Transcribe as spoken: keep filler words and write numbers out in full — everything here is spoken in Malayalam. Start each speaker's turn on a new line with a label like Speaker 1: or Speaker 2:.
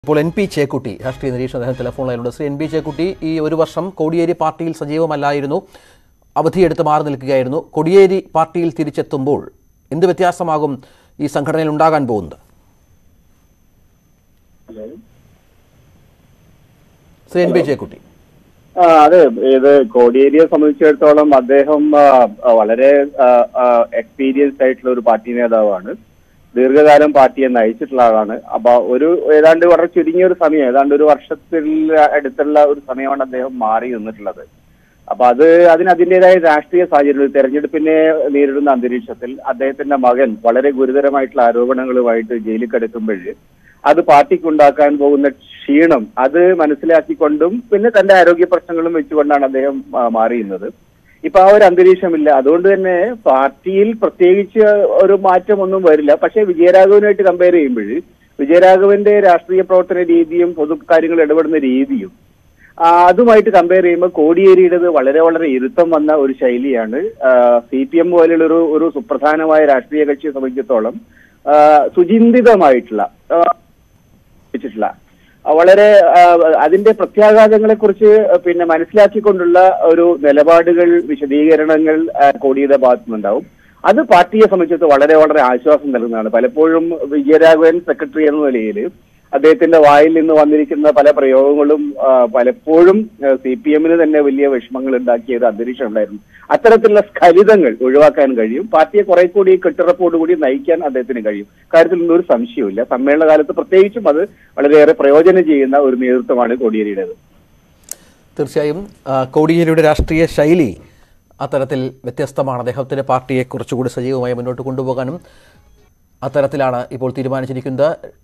Speaker 1: ഇപ്പോൾ എൻ പി ചേക്കുട്ടി രാഷ്ട്രീയ നിരീക്ഷണ അദ്ദേഹം ടെലിഫോൺ ലൈനിലുണ്ട്. ശ്രീ എൻ പി ചേക്കുട്ടി, ഈ ഒരു വർഷം കോടിയേരി പാർട്ടിയിൽ സജീവമല്ലായിരുന്നു, അവധിയെടുത്ത് മാറി നിൽക്കുകയായിരുന്നു. കോടിയേരി പാർട്ടിയിൽ തിരിച്ചെത്തുമ്പോൾ എന്ത് വ്യത്യാസമാകും ഈ സംഘടനയിൽ ഉണ്ടാകാൻ പോകുന്നത്? Shri N P Chekkutty.
Speaker 2: അതെ, ഇത് കോടിയേരിയെ സംബന്ധിച്ചിടത്തോളം അദ്ദേഹം വളരെ എക്സ്പീരിയൻസ് ആയിട്ടുള്ള ഒരു പാർട്ടി നേതാവാണ്. ദീർഘകാലം പാർട്ടിയെ നയിച്ചിട്ടുള്ള ആളാണ്. അപ്പൊ ഒരു ഏതാണ്ട് വളരെ ചുരുങ്ങിയ ഒരു സമയം, ഏതാണ്ട് ഒരു വർഷത്തിൽ അടുത്തുള്ള ഒരു സമയമാണ് അദ്ദേഹം മാറി നിന്നിട്ടുള്ളത്. അപ്പൊ അത് അതിന് അതിൻ്റെതായ രാഷ്ട്രീയ സാഹചര്യം, തെരഞ്ഞെടുപ്പിനെ നേരിടുന്ന അന്തരീക്ഷത്തിൽ അദ്ദേഹത്തിന്റെ മകൻ വളരെ ഗുരുതരമായിട്ടുള്ള ആരോപണങ്ങളുമായിട്ട് ജയിലിൽ കിടക്കുമ്പോൾ അത് പാർട്ടിക്ക് ഉണ്ടാക്കാൻ പോകുന്ന ക്ഷീണം അത് മനസ്സിലാക്കിക്കൊണ്ടും പിന്നെ തന്റെ ആരോഗ്യ പ്രശ്നങ്ങളും വെച്ചുകൊണ്ടാണ് അദ്ദേഹം മാറിയുന്നത്. ഇപ്പൊ ആ ഒരു അന്തരീക്ഷമില്ല. അതുകൊണ്ട് തന്നെ പാർട്ടിയിൽ പ്രത്യേകിച്ച് ഒരു മാറ്റമൊന്നും വരില്ല. പക്ഷെ വിജയരാഘവനുമായിട്ട് കമ്പയർ ചെയ്യുമ്പോൾ വിജയരാഘവന്റെ രാഷ്ട്രീയ പ്രവർത്തന രീതിയും പൊതു കാര്യങ്ങൾ ഇടപെടുന്ന രീതിയും അതുമായിട്ട് കമ്പയർ ചെയ്യുമ്പോൾ കോടിയേരിയുടേത് വളരെ വളരെ ഇരുത്തം വന്ന ഒരു ശൈലിയാണ്. സി പി എം പോലെയുള്ള ഒരു ഒരു സുപ്രധാനമായ രാഷ്ട്രീയ കക്ഷിയെ സംബന്ധിച്ചിടത്തോളം സുചിന്തിതമായിട്ടുള്ള വെച്ചിട്ടുള്ള വളരെ അതിന്റെ പ്രത്യാഘാതങ്ങളെ കുറിച്ച് പിന്നെ മനസ്സിലാക്കിക്കൊണ്ടുള്ള ഒരു നിലപാടുകൾ, വിശദീകരണങ്ങൾ കോടിയുടെ ഭാഗത്തുനിന്നുണ്ടാവും. അത് പാർട്ടിയെ സംബന്ധിച്ചിടത്തോളം വളരെ വളരെ ആശ്വാസം നൽകുന്നതാണ്. പലപ്പോഴും വിജയരാഘവൻ സെക്രട്ടറി എന്ന നിലയിൽ അദ്ദേഹത്തിന്റെ വായിൽ നിന്ന് വന്നിരിക്കുന്ന പല പ്രയോഗങ്ങളും പലപ്പോഴും സി പി എമ്മിന് തന്നെ വലിയ വിഷമങ്ങൾ ഉണ്ടാക്കിയ ഒരു അന്തരീക്ഷം ഉണ്ടായിരുന്നു. അത്തരത്തിലുള്ള സ്ഖലിതങ്ങൾ ഒഴിവാക്കാൻ കഴിയും. പാർട്ടിയെ കുറെ കൂടി കെട്ടുറപ്പോടുകൂടി നയിക്കാൻ അദ്ദേഹത്തിന് കഴിയും. കാര്യത്തിൽ നിന്നും ഒരു സംശയവുമില്ല. സമ്മേളന കാലത്ത് പ്രത്യേകിച്ചും അത് വളരെയേറെ പ്രയോജനം ചെയ്യുന്ന ഒരു നേതൃത്വമാണ് കോടിയേരിയുടേത്.
Speaker 1: തീർച്ചയായും കോടിയേരിയുടെ രാഷ്ട്രീയ ശൈലി അത്തരത്തിൽ വ്യത്യസ്തമാണ്. അദ്ദേഹത്തിന്റെ പാർട്ടിയെ കുറച്ചുകൂടി സജീവമായി മുന്നോട്ട് കൊണ്ടുപോകാനും അത്തരത്തിലാണ് ഇപ്പോൾ തീരുമാനിച്ചിരിക്കുന്നത്.